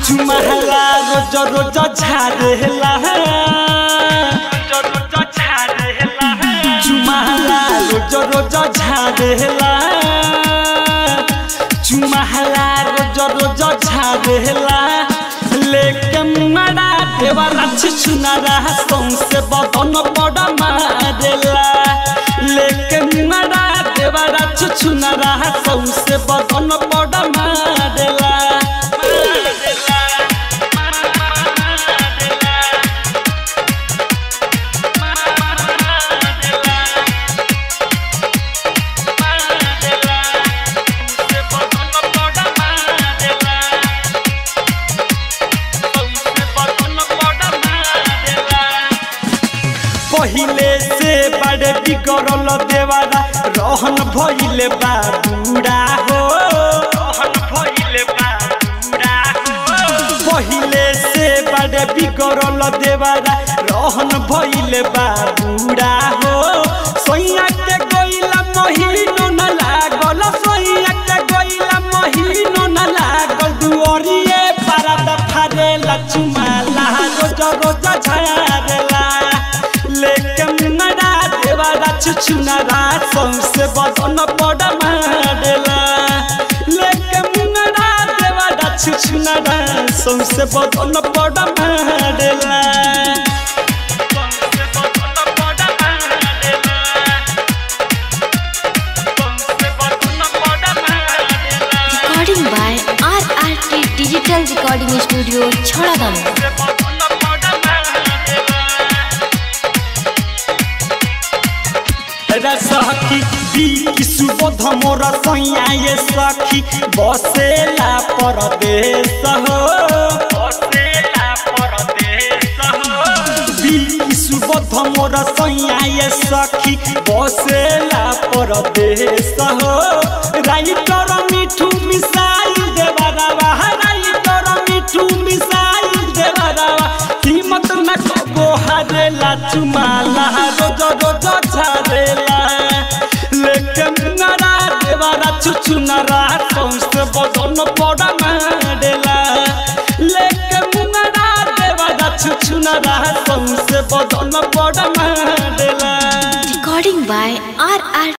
चुमहला रोज रोज झाड़ेला चुमहला रोज रोज झाड़ेला चुमहला रोज रोज झाड़ेला लेके मुंगड़ा देवरा छुनारा सौंसे बदन बड़ा मारेला लेके मुंगड़ा देवरा छुनारा सौंसे बदन बड़ा मारेला पहिले से बड़े बिगड़ल देवारा रहन भइले बा बूढ़ा हो पहिले से बड़े बिगड़ल देवारा रहन भइले बा बूढ़ा हो सोइया के गइला महीनो न लागल सोइया के गइला महीनो न लागल दुअरिए पारा फारेला चुमाला रोज रोज झाड़ेला लेके मुंगड़ा देवरा छुनारा सौंसे बदन बड़ा मारेला लेके मुंगड़ा देवरा छुनारा सौंसे बदन बड़ा मारेला Recording by RRT Digital Recording Studio, Chhadagaon। सखी बी सुबोध मोर सैया ये सखी बसेला परदेश हो बी सुबोध मोर सैया ये सखी बसेला परदेश हो राइटर मिठू मिसाइल देवरावा राइटर मिठू मिसाइल देवरावा कीमत न कबो हारेला चुमाला रोज रोज झाड़ेला लेके मुंगड़ा देवरा छुनारा सौंसे बदन बड़ा मारेला लेके मुंगड़ा देवरा छुनारा सौंसे बदन बड़ा मारेला। Recording by RRT